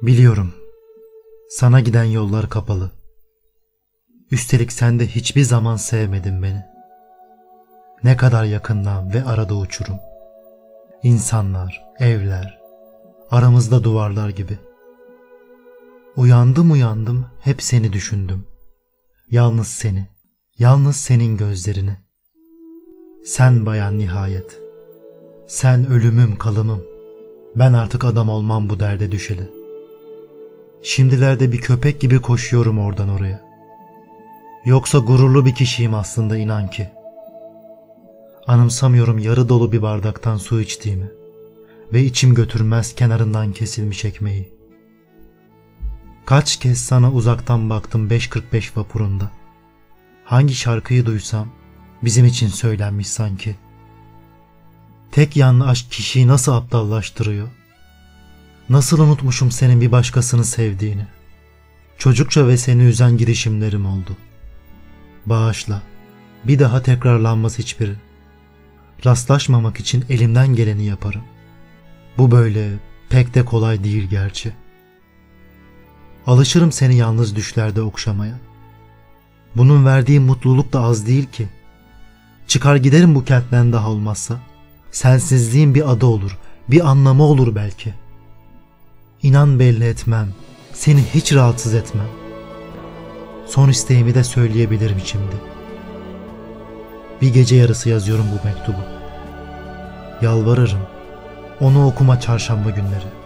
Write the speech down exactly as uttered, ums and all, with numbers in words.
Biliyorum, sana giden yollar kapalı. Üstelik sen de hiçbir zaman sevmedin beni. Ne kadar yakından ve arada uçurum. İnsanlar, evler, aramızda duvarlar gibi. Uyandım uyandım hep seni düşündüm. Yalnız seni, yalnız senin gözlerini. Sen bayan nihayet. Sen ölümüm kalımım. Ben artık adam olmam bu derde düşeli. Şimdilerde bir köpek gibi koşuyorum oradan oraya. Yoksa gururlu bir kişiyim aslında, inan ki. Anımsamıyorum yarı dolu bir bardaktan su içtiğimi ve içim götürmez kenarından kesilmiş ekmeği. Kaç kez sana uzaktan baktım beş kırk beş vapurunda. Hangi şarkıyı duysam bizim için söylenmiş sanki. Tek yanlı aşk kişiyi nasıl aptallaştırıyor? Nasıl unutmuşum senin bir başkasını sevdiğini. Çocukça ve seni üzen girişimlerim oldu. Bağışla, bir daha tekrarlanmaz hiçbiri. Rastlaşmamak için elimden geleni yaparım. Bu böyle pek de kolay değil gerçi. Alışırım seni yalnız düşlerde okşamaya. Bunun verdiği mutluluk da az değil ki. Çıkar giderim bu kentten daha olmazsa. Sensizliğin bir adı olur, bir anlamı olur belki. İnan belli etmem, seni hiç rahatsız etmem. Son isteğimi de söyleyebilirim şimdi. Bir gece yarısı yazıyorum bu mektubu. Yalvarırım, onu okuma çarşamba günleri.